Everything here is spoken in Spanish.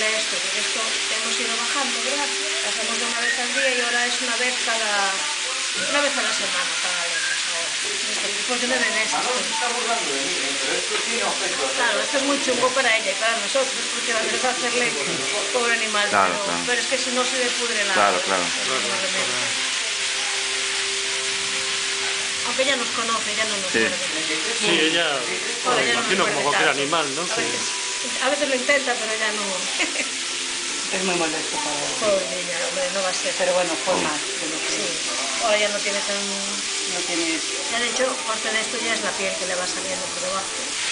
de esto, porque esto hemos ido bajando, ¿verdad? Hacemos de una vez al día y ahora es una vez a la semana para aletas ahora. Después de 9 meses. Claro, esto es muy chungo para ella y para nosotros, porque va a hacer leche, pobre animal, Claro, pero, claro. pero es que si no se le pudre la... Claro, claro. Aunque ya nos conoce, ya no nos Sí. muerde. Sí, ella, Ahora ya no imagino nos como muerde cualquier tanto. animal, ¿no? A veces lo intenta, pero ya no. Es muy molesto para él. Pobre niña, hombre, no va a ser. Pero bueno, fue más de lo que Sí, ahora ya no tiene tan... no tiene... Ya de hecho, parte de esto ya es la piel que le va saliendo por debajo.